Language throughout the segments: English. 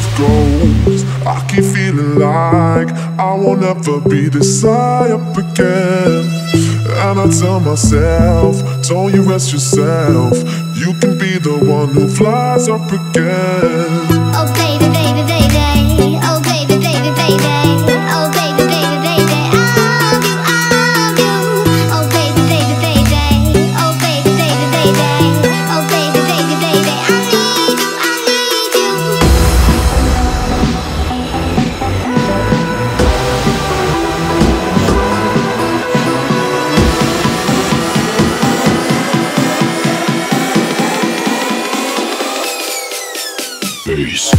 love goes, I keep feeling like I won't ever be this high up again. And I tell myself, don't you rest yourself, you can be the one who flies up again. Oh baby, baby, baby, oh baby, baby, baby, oh baby, baby, baby, I love you, oh baby, baby, baby, oh baby, baby, baby, oh baby, baby, baby, I need you, I need you. Bass.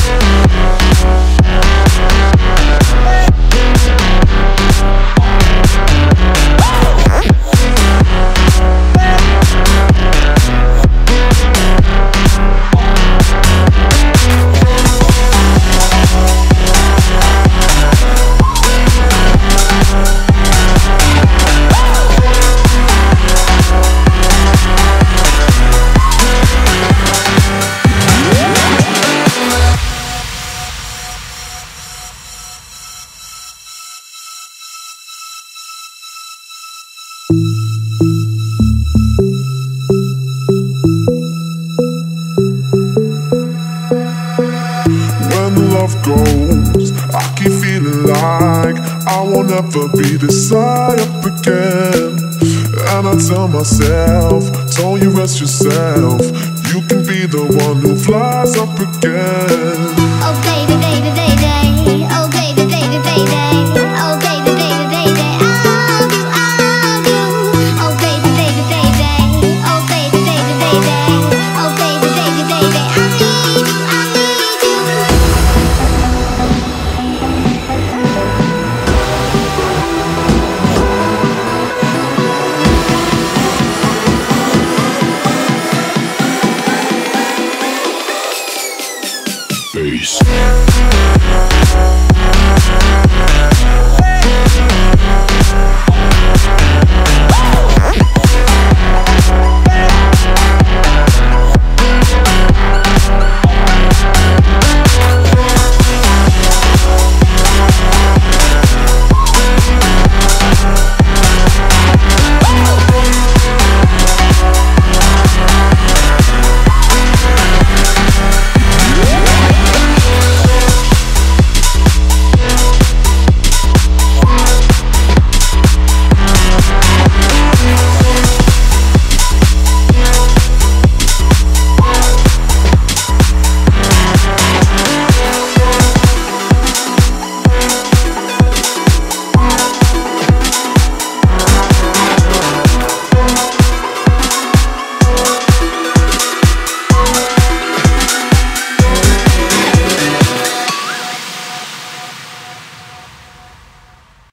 Love goes, I keep feeling like I won't ever be this high up again. And I tell myself, don't you rest yourself, you can be the one who flies up again. Oh baby, baby, baby, oh baby, baby, baby, oh baby, baby, baby, I love you, oh baby, baby, baby, oh baby, baby, baby, oh baby, baby, baby, I need you, I need you. Bass.